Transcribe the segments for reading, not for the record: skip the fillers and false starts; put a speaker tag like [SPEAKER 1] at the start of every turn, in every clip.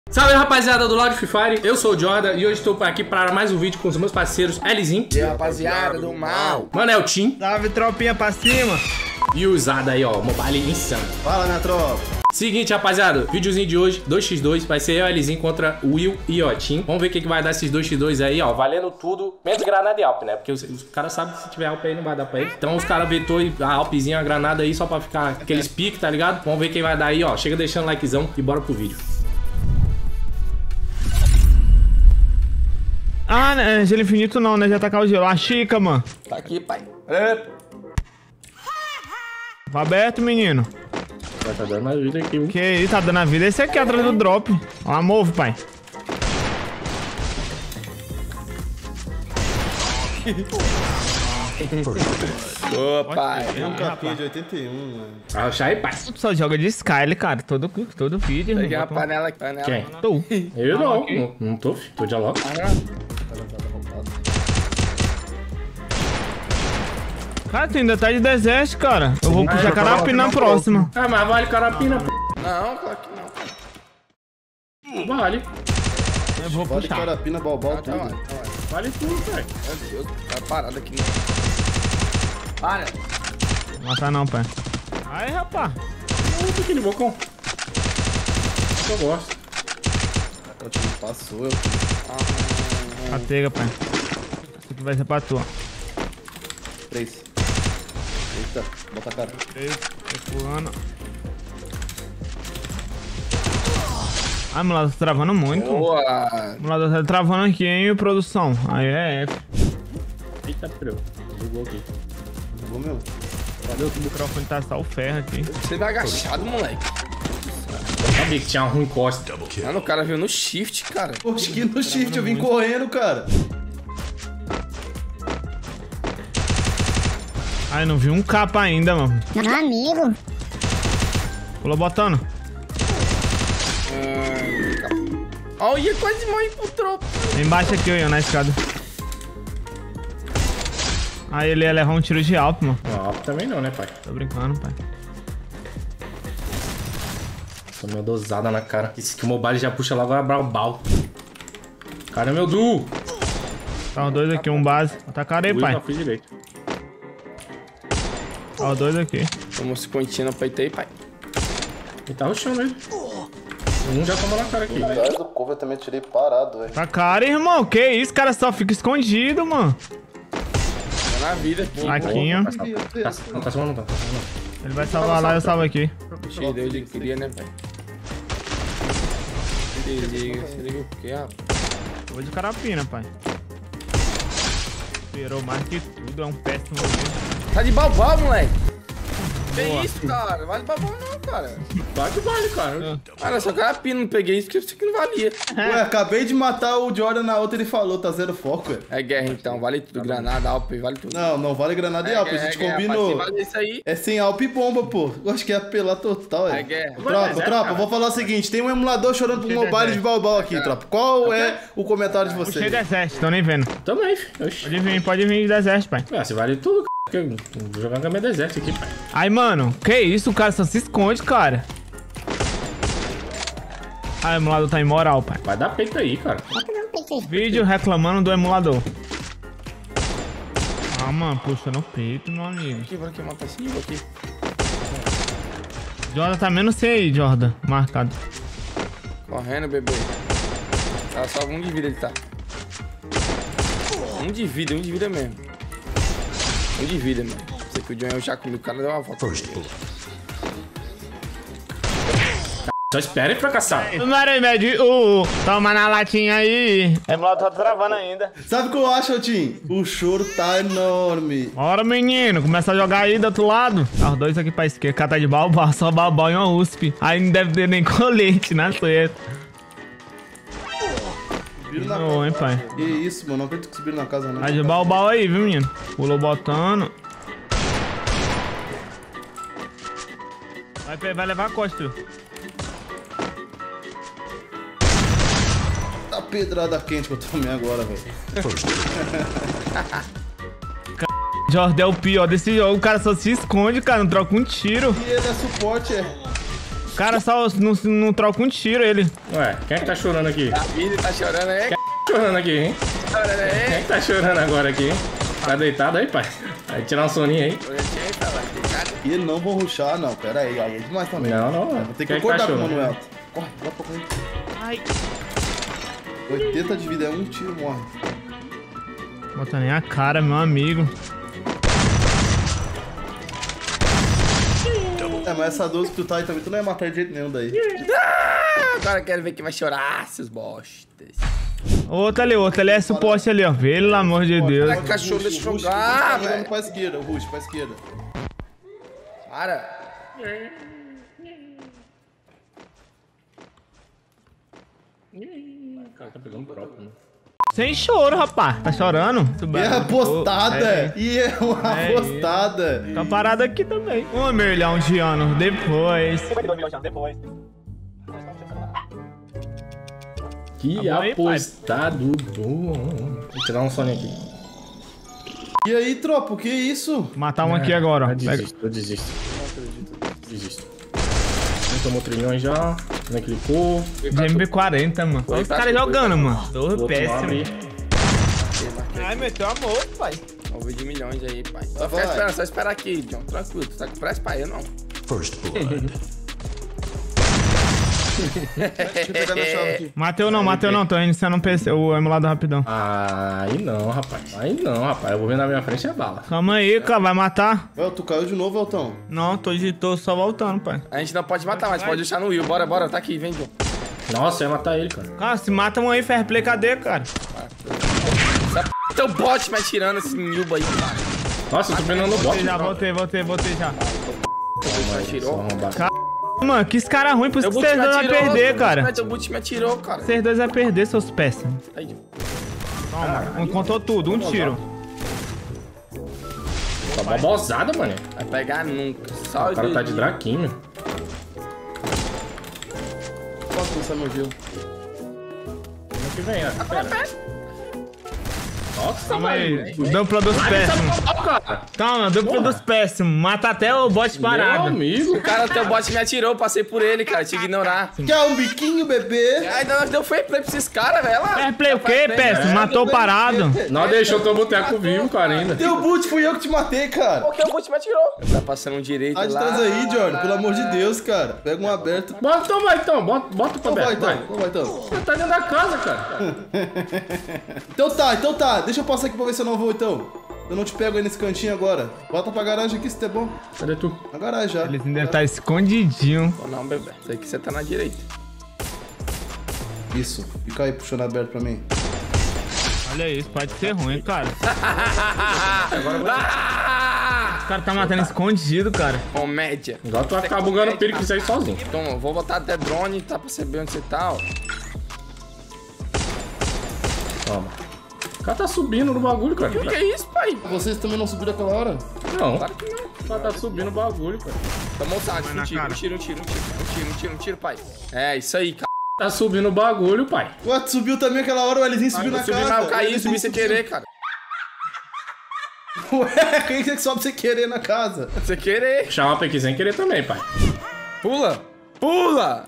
[SPEAKER 1] Salve rapaziada do lado de Free Fire, eu sou o Jordan e hoje estou aqui para mais um vídeo com os meus parceiros Lzinho.
[SPEAKER 2] E aí, rapaziada do mal.
[SPEAKER 1] Manel Tim.
[SPEAKER 3] Salve, tropinha pra cima.
[SPEAKER 1] E o Zada aí, ó, mobile insano.
[SPEAKER 2] Fala, minha tropa.
[SPEAKER 1] Seguinte, rapaziada, videozinho de hoje, 2x2, vai ser eu e Lzinho contra o Will e o Tim. Vamos ver o que vai dar esses 2x2 aí, ó, valendo tudo, menos granada e Alp, né? Porque os caras sabem que se tiver Alp aí não vai dar pra ele. Então os caras vetou a Alpzinha, a granada aí só pra ficar aqueles piques, tá ligado? Vamos ver quem vai dar aí, ó. Chega deixando likezão e bora pro vídeo.
[SPEAKER 3] Ah, né? Gelo infinito não, né? Já tacar o gelo. A Chica, mano.
[SPEAKER 2] Tá aqui, pai.
[SPEAKER 3] Vai aberto, menino.
[SPEAKER 1] Já tá dando a vida aqui, viu?
[SPEAKER 3] Que isso, tá dando a vida. Esse aqui é atrás do drop. Ó, move, pai.
[SPEAKER 2] Ô, pai.
[SPEAKER 4] Um capinha de 81, mano.
[SPEAKER 1] Arrocha aí, pai.
[SPEAKER 3] Tu só joga de Skyler, cara. Todo vídeo.
[SPEAKER 2] Peguei a panela aqui.
[SPEAKER 1] Quem?
[SPEAKER 3] Tu.
[SPEAKER 1] Eu não tô, filho. Tô de logo.
[SPEAKER 3] Cara, tu ainda tá de deserto, cara. Eu vou puxar Carapina na próxima.
[SPEAKER 1] Ah, mas vale carapina, pô.
[SPEAKER 2] Não, claro que não.
[SPEAKER 1] Vale.
[SPEAKER 3] Eu vou
[SPEAKER 4] Vale
[SPEAKER 3] puxar.
[SPEAKER 4] carapina, balbal,
[SPEAKER 2] Tá,
[SPEAKER 4] tudo.
[SPEAKER 1] Vale tudo, velho.
[SPEAKER 2] Meu Deus, tá parado aqui. Para.
[SPEAKER 3] Não matar não, pai. Aí, rapaz.
[SPEAKER 1] Um pouquinho de bocão. Eu gosto.
[SPEAKER 4] O time passou, eu.
[SPEAKER 3] Atega, pai. Isso aqui vai ser pra tu, ó.
[SPEAKER 4] 3. Eita, bota a cara.
[SPEAKER 3] Tô pulando. Ai, Mulado, tá travando muito.
[SPEAKER 2] Boa.
[SPEAKER 3] Mulado tá travando aqui, hein, produção. Aí é F.
[SPEAKER 1] Eita, perdeu. Bugou aqui.
[SPEAKER 4] Vou meu.
[SPEAKER 3] Cadê o microfone? Tá só o ferro aqui.
[SPEAKER 2] Você vai agachado, moleque.
[SPEAKER 1] Eu sabia que tinha uma ruim costa.
[SPEAKER 2] Mano, o cara veio no shift, cara.
[SPEAKER 4] Poxa, que no shift eu vim correndo, cara.
[SPEAKER 3] Ai, não vi um capa ainda, mano.
[SPEAKER 5] Amigo.
[SPEAKER 3] Pulou botando.
[SPEAKER 2] Olha, quase morri pro tropa.
[SPEAKER 3] Embaixo aqui, ó, na escada. Aí ele ia levar um tiro de alto, mano.
[SPEAKER 1] Não, também não, né, pai?
[SPEAKER 3] Tô brincando, pai.
[SPEAKER 1] Tomei dosada na cara. Esse que o mobile já puxa logo a Braubal. Cara, meu Du.
[SPEAKER 3] Tá os dois aqui, um base. Atacaram aí, pai.
[SPEAKER 1] Não fiz direito.
[SPEAKER 3] Tá os dois aqui.
[SPEAKER 2] Tomou 50 no peito aí, pai.
[SPEAKER 1] Ele tá rushando ele. Um já tomou na cara aqui.
[SPEAKER 4] Atrás do cover eu também tirei parado, velho.
[SPEAKER 3] Tá cara, irmão. Que isso, cara? Só fica escondido, mano.
[SPEAKER 2] Tá na vida aqui.
[SPEAKER 3] Aqui, ó.
[SPEAKER 1] Não tá salvando, não tá.
[SPEAKER 3] Ele vai salvar lá, eu salvo aqui.
[SPEAKER 2] Cheio de onde queria, né, pai? Se liga o quê, rapaz?
[SPEAKER 3] Vou de carapina, pai. Esperou mais que tudo, é um péssimo momento.
[SPEAKER 2] Tá de balbal, moleque. Que isso, cara? Vale balbal não, cara.
[SPEAKER 1] Vale, cara.
[SPEAKER 2] Cara, só carapina, não peguei isso porque isso aqui não valia.
[SPEAKER 4] Ué, acabei de matar o Jordan na outra, ele falou, tá zero foco, velho.
[SPEAKER 2] É guerra então, vale tudo. Granada, Alp, vale tudo.
[SPEAKER 4] Não, não vale granada e Alp, a gente combinou.
[SPEAKER 2] Se vale isso aí,
[SPEAKER 4] É sem Alp e bomba, pô. Eu acho que é apelar total,
[SPEAKER 2] é
[SPEAKER 4] velho.
[SPEAKER 2] guerra.
[SPEAKER 4] Tropa, vou falar o seguinte, tem um emulador chorando pro mobile de balbal aqui, tropa. Qual é o comentário de
[SPEAKER 3] Puxei
[SPEAKER 4] vocês?
[SPEAKER 3] deserto, tô nem vendo.
[SPEAKER 1] Também, filho. Oxi.
[SPEAKER 3] Pode vir de deserto, pai.
[SPEAKER 1] Ah, se vale tudo, c... Eu vou jogar com a minha deserto aqui, pai.
[SPEAKER 3] Aí, mano, que isso? O cara só se esconde, cara. Ah, o emulador tá imoral, pai.
[SPEAKER 1] Vai dar peito aí, cara.
[SPEAKER 3] Vídeo reclamando do emulador. Ah, mano, puxa no peito, meu amigo.
[SPEAKER 2] Aqui, bora aqui, mata assim, aqui.
[SPEAKER 3] Jordan tá menos C aí, Jordan. Marcado.
[SPEAKER 2] Correndo, bebê. Tá só um de vida ele tá. Um de vida mesmo. Um de vida, mano. Você que o John já comigo, o cara deu uma volta.
[SPEAKER 1] Só espera e fracassar.
[SPEAKER 3] Número médio, toma na latinha aí. O emulador tá travando ainda.
[SPEAKER 4] Sabe o que eu acho, Tim? O choro tá enorme.
[SPEAKER 3] Bora, menino, começa a jogar aí do outro lado. Tá os dois aqui pra esquerda, cata de balbal, só balbal e uma USP. Aí não deve ter nem colete, na certa.
[SPEAKER 4] Subiram na
[SPEAKER 3] Não, hein, pai.
[SPEAKER 4] Que isso, mano. Não acredito que subiram na casa, não.
[SPEAKER 3] Tá de balbal aí, viu, menino? Pulou botando. Vai levar a costa.
[SPEAKER 4] Tá pedrada quente que eu tomei agora, velho.
[SPEAKER 3] Jordan é o pior desse jogo. O cara só se esconde, cara. Não troca um tiro.
[SPEAKER 4] E ele é suporte, é.
[SPEAKER 3] Cara, só não troca um tiro ele.
[SPEAKER 1] Ué, quem é que tá chorando aqui?
[SPEAKER 2] A vida tá chorando aí.
[SPEAKER 1] Quem é que tá chorando aqui, hein?
[SPEAKER 2] Chorando
[SPEAKER 1] Quem é
[SPEAKER 2] aí.
[SPEAKER 1] que tá chorando agora aqui, hein? Tá deitado aí, pai? Vai tirar um soninho aí?
[SPEAKER 4] E eles não vão rushar, não. Pera aí é demais também.
[SPEAKER 1] Não.
[SPEAKER 4] Vou ter que
[SPEAKER 1] Quem é
[SPEAKER 4] acordar
[SPEAKER 1] tá
[SPEAKER 4] com o
[SPEAKER 1] chorando?
[SPEAKER 4] Manuel. Corre, vai pra correr.
[SPEAKER 3] Ai.
[SPEAKER 4] 80 de vida, é um tiro, morre.
[SPEAKER 3] Bota nem a cara, meu amigo.
[SPEAKER 4] É, mas essa 12 que tu tá aí também, tu não ia matar de jeito nenhum daí.
[SPEAKER 2] Agora eu quero ver quem vai chorar, seus bostas.
[SPEAKER 3] Outro ali é suporte ali, ó. Pelo amor de Deus.
[SPEAKER 2] Caraca, cachorro, deixa eu
[SPEAKER 4] Rush,
[SPEAKER 2] jogar,
[SPEAKER 4] tá jogando
[SPEAKER 2] velho.
[SPEAKER 4] pra esquerda, o Rush, pra esquerda.
[SPEAKER 2] Para.
[SPEAKER 1] O cara tá pegando próprio, né?
[SPEAKER 3] Sem choro, rapaz. Tá chorando?
[SPEAKER 4] E é apostada!
[SPEAKER 3] É.
[SPEAKER 4] E é uma
[SPEAKER 3] É
[SPEAKER 4] apostada!
[SPEAKER 3] Tá parado aqui também. 1 milhão de anos depois.
[SPEAKER 1] Que
[SPEAKER 3] Tá bom aí,
[SPEAKER 1] apostado bom. Vou tirar um soninho aqui.
[SPEAKER 4] E aí, tropa, o que é isso?
[SPEAKER 3] Matar um aqui agora, ó.
[SPEAKER 1] Eu
[SPEAKER 3] Pega.
[SPEAKER 1] desisto. Desisto. Não tomou trilhões já. Não clicou.
[SPEAKER 3] De MP40, mano. Olha os caras jogando, mano. Tô péssimo. Ai, meteu amor, pai.
[SPEAKER 2] Vamos ver de milhões aí, pai. Só
[SPEAKER 4] Vai.
[SPEAKER 2] ficar esperando, só esperar aqui, John. Tranquilo, tu tá com pressa pra ir, não?
[SPEAKER 4] Deixa eu pegar minha chave aqui.
[SPEAKER 3] Mateu não. Tô iniciando um PC, o emulador rapidão.
[SPEAKER 1] Aí não, rapaz. Eu vou ver na minha frente é bala.
[SPEAKER 3] Calma aí, cara. Vai matar?
[SPEAKER 4] Ué, tu caiu de novo, Elton?
[SPEAKER 3] Não, tô só voltando, pai.
[SPEAKER 2] A gente não pode matar, mas pode deixar no Will. Bora, tá aqui, vem, John.
[SPEAKER 1] Nossa, eu ia matar ele, cara.
[SPEAKER 3] Cara, se matam aí, fair play, cadê, cara?
[SPEAKER 2] Teu bot me atirando esse Nilba aí, cara.
[SPEAKER 1] Nossa, eu tô pegando no bot.
[SPEAKER 3] Voltei já.
[SPEAKER 2] Me atirou.
[SPEAKER 3] Mano, que esse cara ruim, por isso que
[SPEAKER 2] Teu boot
[SPEAKER 3] vocês
[SPEAKER 2] me
[SPEAKER 3] dois vai
[SPEAKER 2] atirou,
[SPEAKER 3] perder, cara.
[SPEAKER 2] Teu boot me atirou, cara.
[SPEAKER 3] Vocês dois vai perder, seus péssimos.
[SPEAKER 2] Aí, John.
[SPEAKER 3] Toma, contou tudo, um tiro.
[SPEAKER 1] Tá babosada, mano.
[SPEAKER 2] Vai pegar nunca. Só
[SPEAKER 1] O cara tá de draquinho.
[SPEAKER 4] Posso lançar meu gelo?
[SPEAKER 1] Ano que vem, ó. Pera. Nossa,
[SPEAKER 3] Calma aí,
[SPEAKER 1] mano.
[SPEAKER 3] dupla dos péssimos.
[SPEAKER 1] Cara.
[SPEAKER 3] Calma, dupla dos péssimos. Mata até o bot
[SPEAKER 1] Meu
[SPEAKER 3] parado.
[SPEAKER 1] amigo.
[SPEAKER 2] O cara, teu bot me atirou, passei por ele, cara. Te ignorar.
[SPEAKER 4] Quer um biquinho, bebê?
[SPEAKER 2] Ai, nós deu fair play pra esses caras, velho.
[SPEAKER 3] Fair play o quê, péssimo? Matou parado.
[SPEAKER 1] Não deixou teu boteco vivo, cara, ainda.
[SPEAKER 4] Teu boot, fui eu que te matei, cara.
[SPEAKER 2] Porque o boot me atirou. Tá passando um direito
[SPEAKER 4] Tá de
[SPEAKER 2] lá.
[SPEAKER 4] trás aí, Jordan, pelo amor de Deus, cara. Pega um aberto.
[SPEAKER 1] Bota, então vai, então. Bota pra
[SPEAKER 4] Então vai,
[SPEAKER 1] aberto, vai.
[SPEAKER 4] então. Vai, então.
[SPEAKER 1] Você tá dentro da casa, cara.
[SPEAKER 4] Então tá. Deixa eu passar aqui pra ver se eu não vou, então. Eu não te pego aí nesse cantinho agora. Bota pra garagem aqui, se der bom.
[SPEAKER 1] Cadê tu?
[SPEAKER 4] Na garagem já.
[SPEAKER 3] Eles ainda tá escondidinho.
[SPEAKER 2] Ou não, bebê. Isso aqui você tá na direita.
[SPEAKER 4] Isso. Fica aí puxando aberto pra mim.
[SPEAKER 3] Olha isso, pode ser ruim, cara.
[SPEAKER 2] Agora eu vou
[SPEAKER 3] O cara tá matando escondido, cara.
[SPEAKER 2] Comédia.
[SPEAKER 1] Agora tu vai ficar bugando o perigo que isso aí sozinho.
[SPEAKER 2] Então, eu vou botar até drone, tá? Pra saber onde você tá, ó.
[SPEAKER 1] Toma. O cara tá subindo no bagulho, cara.
[SPEAKER 2] O que é isso, pai?
[SPEAKER 4] Vocês também não subiram aquela hora?
[SPEAKER 1] Não.
[SPEAKER 2] Claro que não.
[SPEAKER 1] O cara tá subindo o bagulho, cara.
[SPEAKER 2] Toma um saco,
[SPEAKER 3] na cara.
[SPEAKER 2] um tiro, pai. É, isso aí, cara.
[SPEAKER 1] Tá subindo o bagulho, pai.
[SPEAKER 4] Ué, tu subiu também aquela hora, o Elizinho subiu na
[SPEAKER 2] Eu subi,
[SPEAKER 4] casa.
[SPEAKER 2] mas eu caí,
[SPEAKER 4] O
[SPEAKER 2] subi sem
[SPEAKER 4] Elizinho
[SPEAKER 2] querer, cara.
[SPEAKER 4] subiu. Ué, quem que sobe sem querer na casa?
[SPEAKER 2] Sem querer.
[SPEAKER 1] Chamar pra aqui sem querer também, pai.
[SPEAKER 2] Pula! Pula!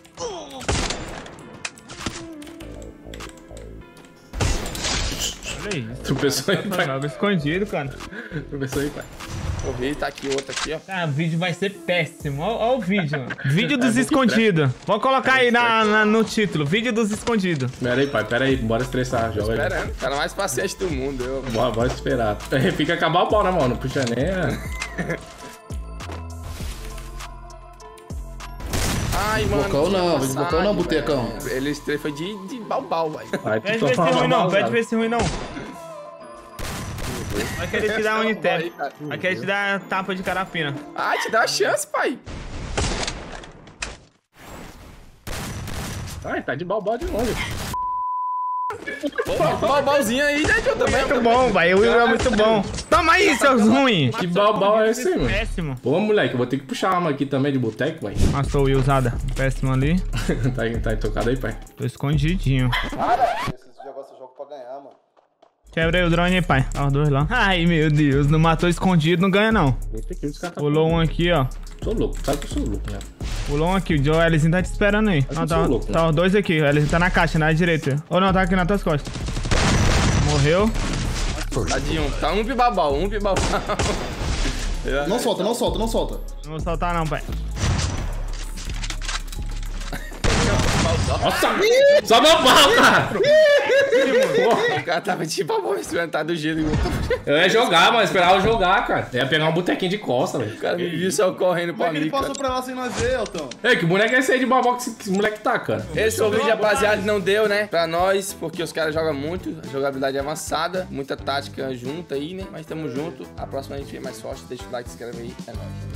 [SPEAKER 3] Olha isso.
[SPEAKER 1] Tu pensou aí, pai.
[SPEAKER 3] Joga escondido, cara.
[SPEAKER 1] Tu pensou aí, pai.
[SPEAKER 2] Corri, tá aqui outro aqui, ó.
[SPEAKER 3] Cara, o vídeo vai ser péssimo. Olha o vídeo, mano. Vídeo dos escondidos. Vou colocar aí no título. Vídeo dos escondidos.
[SPEAKER 1] Pera aí, pai. Pera aí. Bora estressar. Joga aí.
[SPEAKER 2] Esperando. Cara mais paciente do mundo, eu.
[SPEAKER 1] Bora esperar. Fica acabar o pau na mão. Não puxa nem
[SPEAKER 2] Ai, mano.
[SPEAKER 4] Bocão
[SPEAKER 2] tinha
[SPEAKER 4] não, de bocão não,
[SPEAKER 2] passagem,
[SPEAKER 4] botecão.
[SPEAKER 2] velho. Ele foi de balbal, velho.
[SPEAKER 1] Vai,
[SPEAKER 3] Pede ver se ruim não, pede ver se ruim não. Vai querer te dar um Unitep. Vai querer te dar tapa de carapina.
[SPEAKER 2] Ai, te dá a chance, pai.
[SPEAKER 1] Ai, tá de balbal de longe.
[SPEAKER 2] Balbalzinho aí, né, John? Também.
[SPEAKER 3] Muito bom, vai. O Will é muito bom. Toma aí, seus ruins.
[SPEAKER 1] Que balbal é esse aí, mano?
[SPEAKER 3] Péssimo.
[SPEAKER 1] Pô, moleque, eu vou ter que puxar a arma aqui também de boteco, vai.
[SPEAKER 3] Passou o Will usada. Péssimo ali.
[SPEAKER 1] tá tocado aí, pai.
[SPEAKER 3] Tô escondidinho.
[SPEAKER 4] Esse negócio eu jogo pra ganhar, mano.
[SPEAKER 3] Quebrei o drone aí, pai. Olha os dois lá. Ai, meu Deus. Não matou escondido, não ganha, não.
[SPEAKER 1] Esse aqui, os caras tá...
[SPEAKER 3] Pulou um aqui, ó.
[SPEAKER 1] Sou louco, sabe que eu sou louco, né?
[SPEAKER 3] Pulou um aqui, o Joelzinho tá te esperando aí. Não, tá os dois aqui. O Joelzinho tá na caixa, na direita. Ou não, tá aqui nas tuas costas. Morreu.
[SPEAKER 2] Tadinho, tá um pibabal,
[SPEAKER 4] Não solta, não solta, não solta.
[SPEAKER 3] Não vou soltar não, pai.
[SPEAKER 1] Nossa! Só meu pau, cara!
[SPEAKER 2] O cara tava de pibabal experimentado do gelo.
[SPEAKER 1] Eu ia jogar, mano. Esperava eu jogar, cara. Eu ia pegar um botequinho de costa, velho.
[SPEAKER 2] O cara me viu só correndo
[SPEAKER 4] Como
[SPEAKER 2] pra
[SPEAKER 4] é que
[SPEAKER 2] mim,
[SPEAKER 4] ele
[SPEAKER 2] cara.
[SPEAKER 4] passou pra lá sem nós ver, Elton?
[SPEAKER 1] Ei, que boneco é esse aí de babó que esse moleque tá, cara?
[SPEAKER 2] Esse foi o vídeo, rapaziada, não deu, né? Pra nós, porque os caras jogam muito, a jogabilidade é avançada, muita tática junta aí, né? Mas tamo junto. A próxima a gente vê mais forte. Deixa o like, se inscreve aí. É nóis.